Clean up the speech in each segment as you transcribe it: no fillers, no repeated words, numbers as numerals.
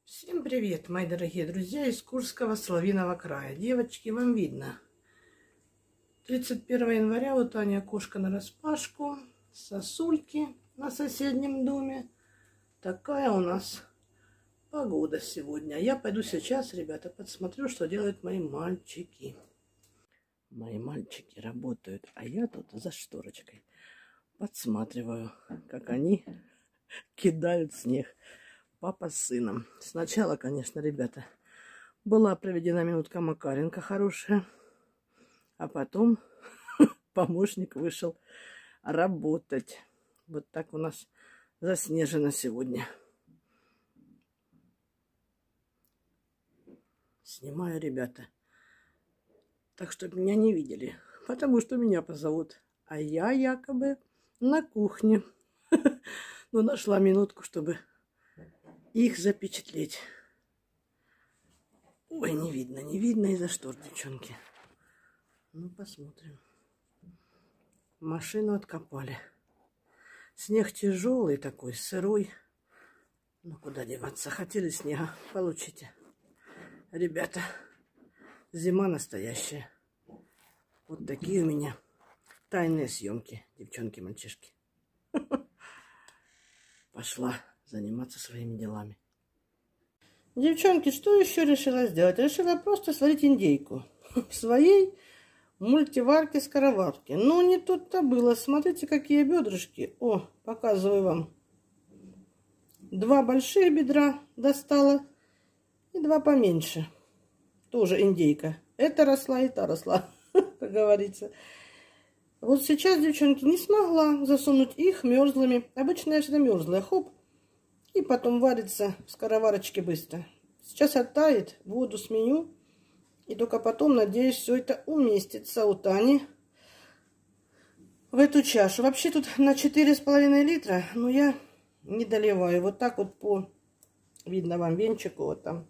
Всем привет, мои дорогие друзья из Курского Соловьиного края. Девочки, вам видно. 31 января вот Аня окошко нараспашку, сосульки на соседнем доме. Такая у нас погода сегодня. Я пойду сейчас, ребята, подсмотрю, что делают мои мальчики. Мои мальчики работают, а я тут за шторочкой подсматриваю, как они кидают снег. Папа с сыном. Сначала, конечно, ребята, была проведена минутка Макаренко хорошая, а потом помощник вышел работать. Вот так у нас заснежено сегодня. Снимаю, ребята, так, чтобы меня не видели, потому что меня позовут. А я якобы на кухне. Но нашла минутку, чтобы их запечатлеть. Ой, не видно из-за штор, девчонки. Ну, посмотрим. Машину откопали. Снег тяжелый такой, сырой. Ну, куда деваться? Хотели снега? Получите. Ребята, зима настоящая. Вот такие у меня тайные съемки, девчонки, мальчишки. Пошла заниматься своими делами. Девчонки, что еще решила сделать? Решила просто сварить индейку в своей мультиварке-скороварке. Но не тут-то было. Смотрите, какие бедрышки. О, показываю вам. 2 больших бедра достала и 2 поменьше. Тоже индейка. Это росла и та росла, как говорится. Вот сейчас, девчонки, не смогла засунуть их мерзлыми. Обычно я всегда мерзлая. Хоп. И потом варится в скороварочке быстро. Сейчас оттает, воду сменю. И только потом, надеюсь, все это уместится у Тани в эту чашу. Вообще тут на 4,5 литра, но я не доливаю. Вот так вот по, видно вам, венчику, вот там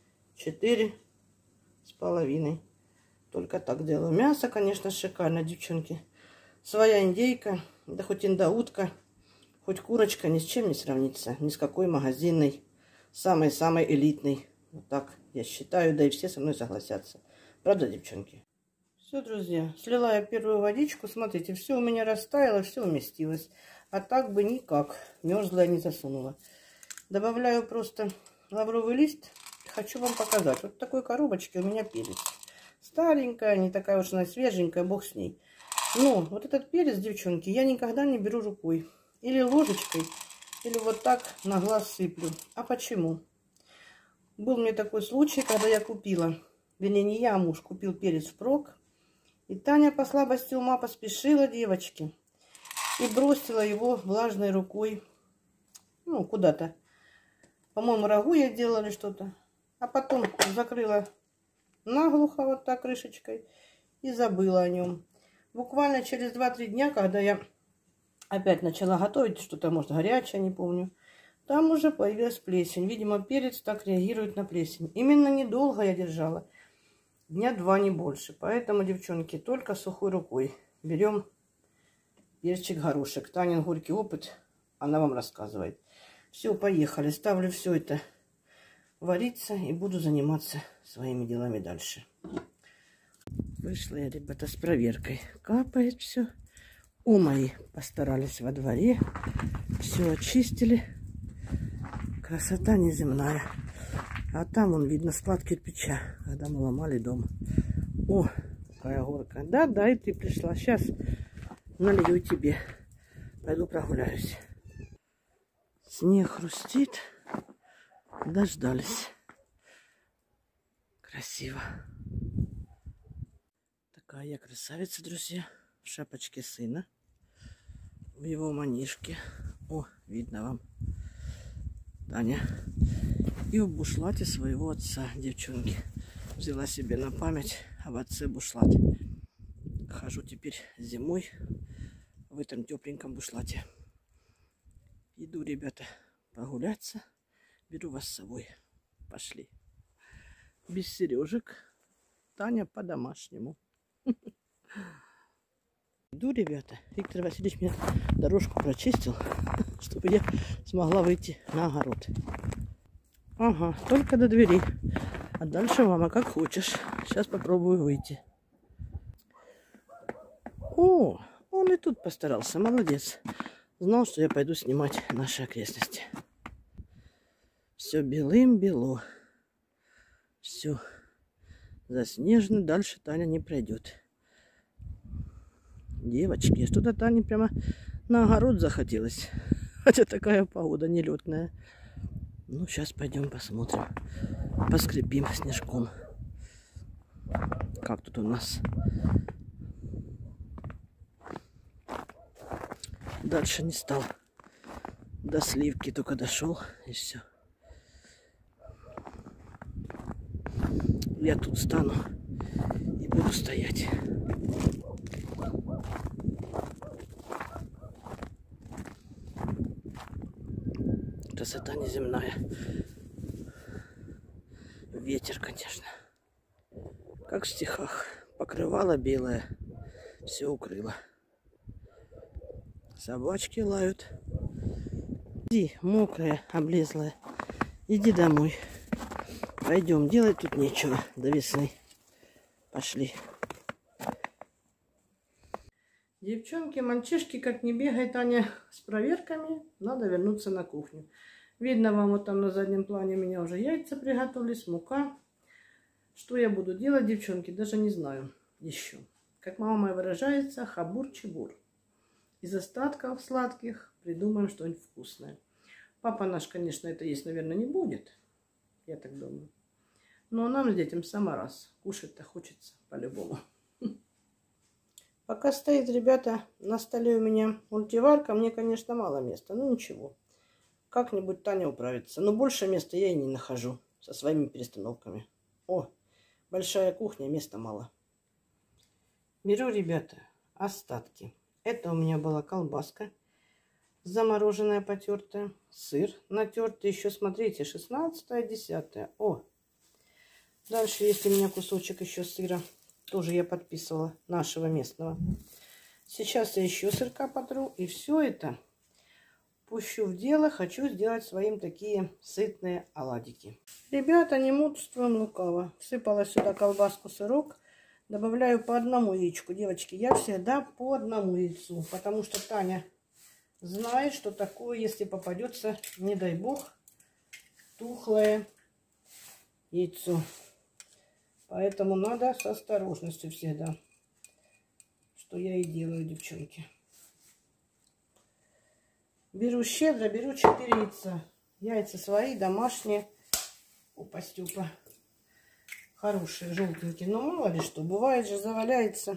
4,5. Только так делаю. Мясо, конечно, шикарно, девчонки. Своя индейка, да хоть индаутка. Хоть курочка ни с чем не сравнится, ни с какой магазинной, самой-самой элитной. Вот так я считаю, да и все со мной согласятся. Правда, девчонки? Все, друзья, слила я первую водичку. Смотрите, все у меня растаяло, все уместилось. А так бы никак, мерзлая не засунула. Добавляю просто лавровый лист. Хочу вам показать. Вот в такой коробочке у меня перец. Старенькая, не такая уж она свеженькая, бог с ней. Но вот этот перец, девчонки, я никогда не беру рукой. Или ложечкой, или вот так на глаз сыплю. А почему? Был мне такой случай, когда я купила, вернее, не я, а муж купил перец впрок. И Таня по слабости ума поспешила, девочки, и бросила его влажной рукой, ну, куда-то. По-моему, рагу я делала или что-то. А потом закрыла наглухо вот так крышечкой и забыла о нем. Буквально через 2-3 дня, когда я опять начала готовить что-то, может, горячее, не помню. Там уже появилась плесень. Видимо, перец так реагирует на плесень. Именно недолго я держала. 2 дня, не больше. Поэтому, девчонки, только сухой рукой берем перчик-горошек. Танин горький опыт, она вам рассказывает. Все, поехали. Ставлю все это вариться и буду заниматься своими делами дальше. Вышла я, ребята, с проверкой. Капает все. Мои постарались во дворе, все очистили. Красота неземная. А там, вон, видно, склад кирпича, когда мы ломали дом. О, какая горка. Да, и ты пришла. Сейчас налью тебе. Пойду прогуляюсь. Снег хрустит. Дождались. Красиво. Такая я красавица, друзья. В шапочке сына, в его манишке. О, видно вам, Таня. И в бушлате своего отца, девчонки. Взяла себе на память об отце бушлат. Хожу теперь зимой в этом тепленьком бушлате. Иду, ребята, погуляться. Беру вас с собой. Пошли. Без сережек. Таня по-домашнему. Иду, ребята. Виктор Васильевич мне дорожку прочистил, чтобы я смогла выйти на огород. Ага, только до двери. А дальше, мама, как хочешь. Сейчас попробую выйти. О, он и тут постарался. Молодец. Знал, что я пойду снимать наши окрестности. Все белым-бело. Все заснежено. Дальше Таня не пройдет. Девочки, что-то Тане прямо на огород захотелось. Хотя такая погода нелетная. Ну, сейчас пойдем посмотрим. Поскребим снежком. Как тут у нас? Дальше не стал. До сливки только дошел, и все. Я тут стану и буду стоять. Красота неземная. Ветер, конечно. Как в стихах. Покрывало белое. Все укрыло. Собачки лают. Иди, мокрая, облезлая. Иди домой. Пойдем, делать тут нечего до весны. Пошли. Девчонки, мальчишки, как не бегает Аня с проверками, надо вернуться на кухню. Видно вам вот там на заднем плане у меня уже яйца приготовились, мука. Что я буду делать, девчонки, даже не знаю еще. Как мама моя выражается, хабур-чебур. Из остатков сладких придумаем что-нибудь вкусное. Папа наш, конечно, это есть, наверное, не будет. Я так думаю. Но нам с детям сама раз. Кушать-то хочется по-любому. Пока стоит, ребята, на столе у меня мультиварка, мне, конечно, мало места. Ну ничего. Как-нибудь Таня управится. Но больше места я и не нахожу со своими перестановками. О, большая кухня, места мало. Беру, ребята, остатки. Это у меня была колбаска замороженная, потертая. Сыр натертый. Еще, смотрите, 16-е, 10-е. О! Дальше есть у меня кусочек еще сыра. Тоже я подписывала. Нашего местного. Сейчас я еще сырка потру. И все это пущу в дело. Хочу сделать своим такие сытные оладики. Ребята, не мудрствуем лукаво. Всыпала сюда колбаску, сырок. Добавляю по одному яичку. Девочки, я всегда по одному яйцу. Потому что Таня знает, что такое, если попадется, не дай бог, тухлое яйцо. Поэтому надо с осторожностью всегда. Что я и делаю, девчонки. Беру щедро, беру 4 яйца. Яйца свои, домашние. Опа-стёпа. Хорошие, желтенькие. Но мало ли что. Бывает же, заваляется.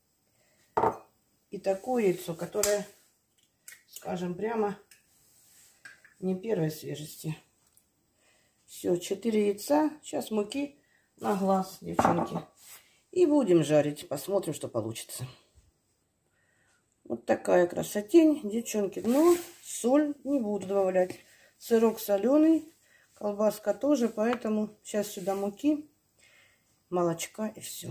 И такое яйцо, которое, скажем прямо, не первой свежести. Все, 4 яйца. Сейчас муки на глаз, девчонки. И будем жарить. Посмотрим, что получится. Вот такая красотень, девчонки. Но соль не буду добавлять. Сырок соленый, колбаска тоже. Поэтому сейчас сюда муки, молочка и все.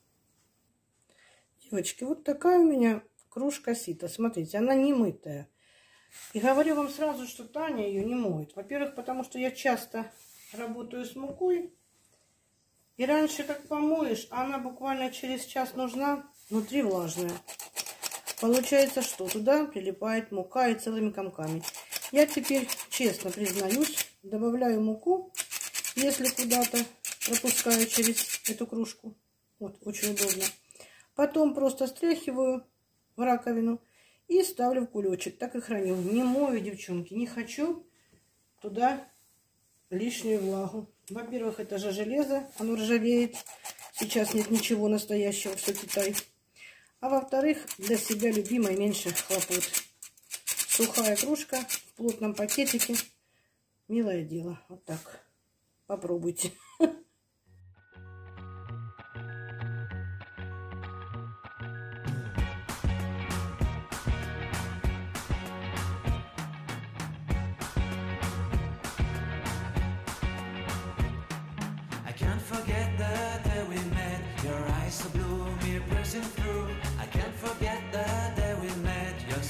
Девочки, вот такая у меня кружка сита. Смотрите, она не мытая. И говорю вам сразу, что Таня ее не моет. Во-первых, потому что я часто работаю с мукой. И раньше как помоешь, она буквально через час нужна, внутри влажная. Получается, что туда прилипает мука и целыми комками. Я теперь, честно признаюсь, добавляю муку, если куда-то пропускаю через эту кружку. Вот, очень удобно. Потом просто стряхиваю в раковину и ставлю в кулечек. Так и храню. Не мою, девчонки, не хочу туда лишнюю влагу. Во-первых, это же железо, оно ржавеет. Сейчас нет ничего настоящего, все Китай. А во-вторых, для себя любимой меньше хлопот. Сухая кружка в плотном пакетике. Милое дело. Вот так. Попробуйте.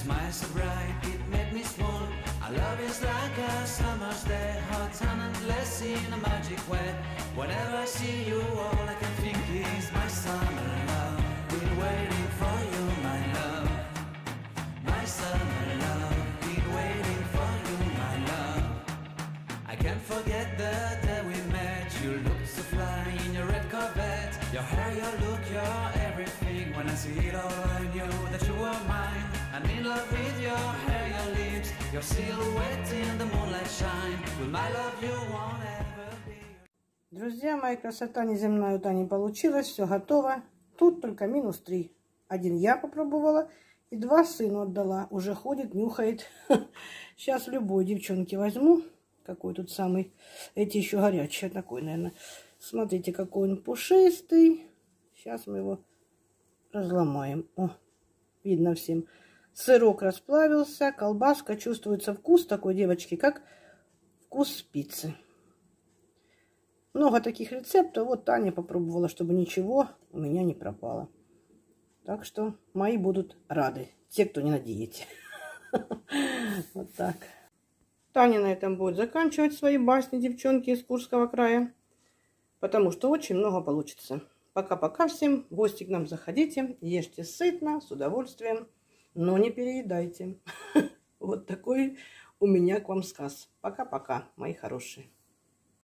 Love is like a summer's day, hot and endless. dancing in a magic way. Whenever I see you, all I can think is my summer love. Been waiting for you, my love. My summer love. Been waiting for you, my love. I can't forget the day we met. You looked so fly in your red Corvette. Your hair, your look, your everything. When I see it all, I knew that you were mine. I'm in love with your hair, your lips, your silhouette in the moonlight shine. With my love you won't ever be. Друзья мои, красота неземная у Тани получилась, все готово. Тут только -3. 1 я попробовала и 2 сыну отдала. Уже ходит, нюхает. Сейчас любой девчонки возьму. Какой тут самый... Эти еще горячие такой, наверное. Смотрите, какой он пушистый. Сейчас мы его разломаем. О, видно всем. Сырок расплавился, колбаска. Чувствуется вкус такой, девочки, как вкус пиццы. Много таких рецептов. Вот Таня попробовала, чтобы ничего у меня не пропало. Так что мои будут рады. Те, кто не на диете. Вот так. Таня на этом будет заканчивать свои басни, девчонки из Курского края. Потому что очень много получится. Пока-пока всем. В гости к нам заходите. Ешьте сытно, с удовольствием. Но не переедайте. Вот такой у меня к вам сказ. Пока-пока, мои хорошие.